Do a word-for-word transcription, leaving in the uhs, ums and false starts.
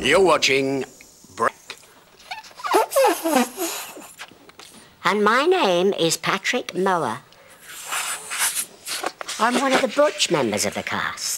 You're watching Bra- And my name is Patrick Mower. I'm one of the butch members of the cast.